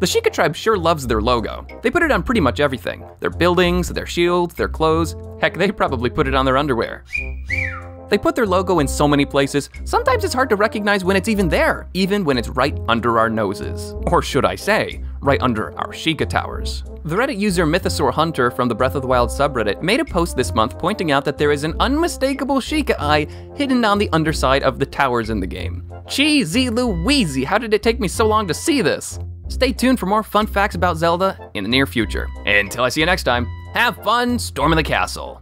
The Sheikah tribe sure loves their logo. They put it on pretty much everything. Their buildings, their shields, their clothes. Heck, they probably put it on their underwear. They put their logo in so many places, sometimes it's hard to recognize when it's even there, even when it's right under our noses. Or should I say, right under our Sheikah towers. The Reddit user Mythosaur Hunter from the Breath of the Wild subreddit made a post this month pointing out that there is an unmistakable Sheikah eye hidden on the underside of the towers in the game. Cheesy Louise, how did it take me so long to see this? Stay tuned for more fun facts about Zelda in the near future. Until I see you next time, have fun storming the castle.